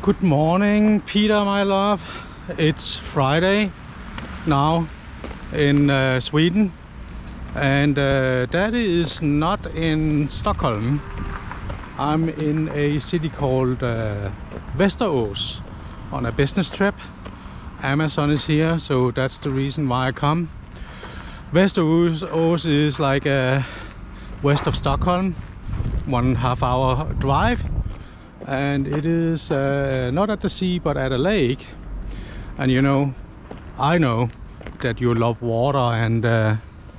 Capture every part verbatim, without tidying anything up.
Good morning, Peter, my love. It's Friday now in uh, Sweden, and uh, that is not in Stockholm. I'm in a city called uh, Västerås on a business trip. Amazon is here, so that's the reason why I come. Västerås is like uh, west of Stockholm, one and a half hour drive, and it is uh, not at the sea but at a lake. And you know, I know that you love water, and uh,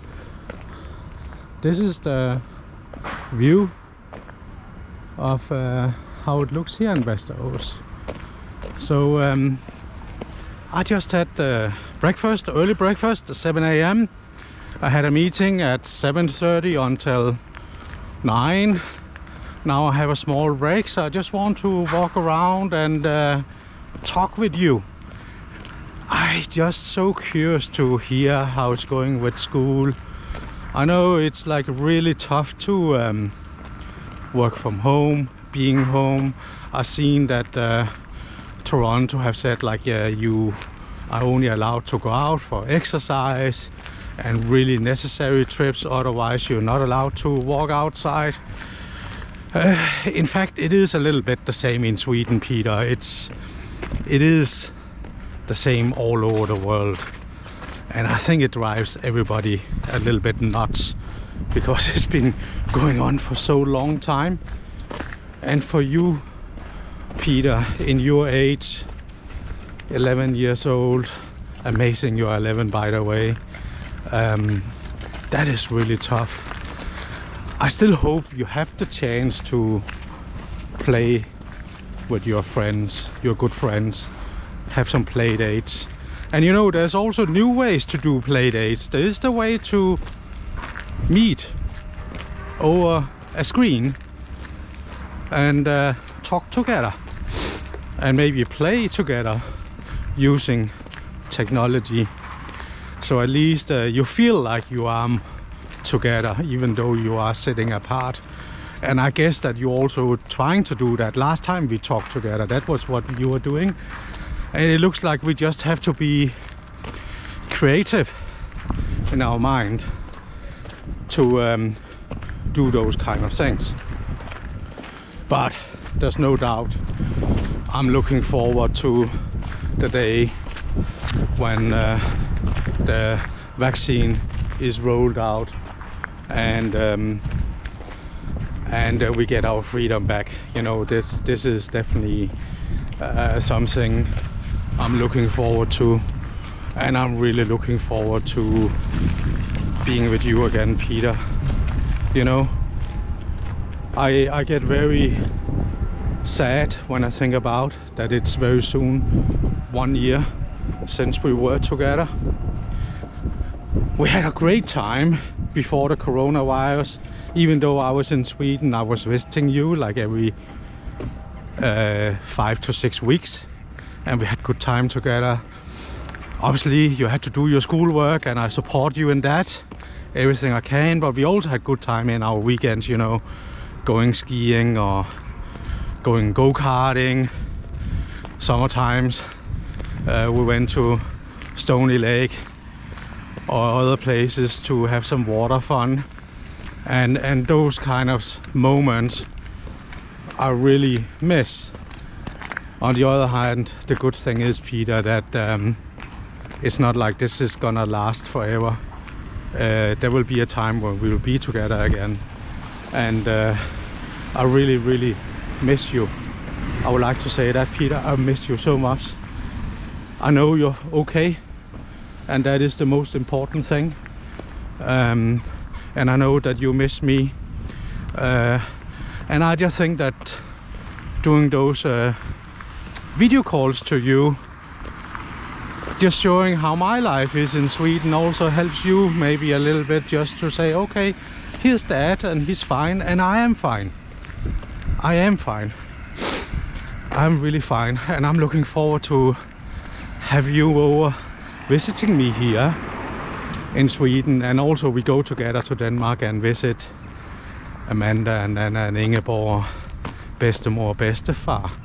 this is the view of uh, how it looks here in Västerås. So um, I just had uh, breakfast, early breakfast, seven A M I had a meeting at seven thirty until nine. Now I have a small break, so I just want to walk around and uh, talk with you. I'm just so curious to hear how it's going with school. I know it's like really tough to um, work from home, being home. I've seen that uh, Toronto have said like yeah, you are only allowed to go out for exercise and really necessary trips, otherwise you're not allowed to walk outside. Uh, in fact, it is a little bit the same in Sweden, Peter. It's it is the same all over the world, and I think it drives everybody a little bit nuts because it's been going on for so long time. And for you, Peter, in your age, eleven years old, amazing, you're eleven by the way, um, that is really tough. I still hope you have the chance to play with your friends, your good friends, have some play dates. And you know, there's also new ways to do play dates. There is the way to meet over a screen and uh, talk together and maybe play together using technology. So at least uh, you feel like you are together even though you are sitting apart. And I guess that you're also trying to do that. Last time we talked together, that was what you were doing. And it looks like we just have to be creative in our mind to um, do those kind of things. But there's no doubt I'm looking forward to the day when uh, the vaccine is rolled out and um, and uh, we get our freedom back. You know, this this is definitely uh, something I'm looking forward to, and I'm really looking forward to being with you again, Peter. You know, I I get very sad when I think about that it's very soon one year since we were together. We had a great time before the coronavirus. Even though I was in Sweden, I was visiting you like every uh, five to six weeks, and we had good time together. Obviously, you had to do your schoolwork, and I support you in that, everything I can. But we also had good time in our weekends, you know, going skiing or going go-karting. Sometimes uh, we went to Stony Lake or other places to have some water fun, and and those kind of moments I really miss. On the other hand, the good thing is, Peter, that um, it's not like this is gonna last forever. Uh, there will be a time when we will be together again, and uh, I really really miss you. I would like to say that, Peter, I miss you so much. I know you're okay, and that is the most important thing. Um, and I know that you miss me. Uh, and I just think that doing those uh, video calls to you, just showing how my life is in Sweden, also helps you maybe a little bit, just to say, okay, here's Dad and he's fine, and I am fine. I am fine. I'm really fine, and I'm looking forward to have you over visiting me here in Sweden. And also we go together to Denmark and visit Amanda and Anna and Ingeborg, bedstemor og bedstefar.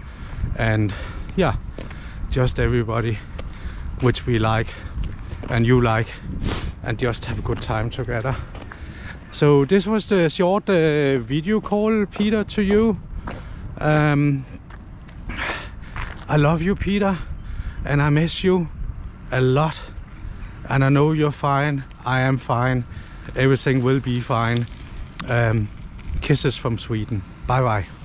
and yeah, just everybody which we like and you like, and just have a good time together. So this was the short uh, video call, Peter, to you. um, I love you, Peter, and I miss you a lot, and I know you're fine. I am fine. Everything will be fine. Um, kisses from Sweden. Bye bye.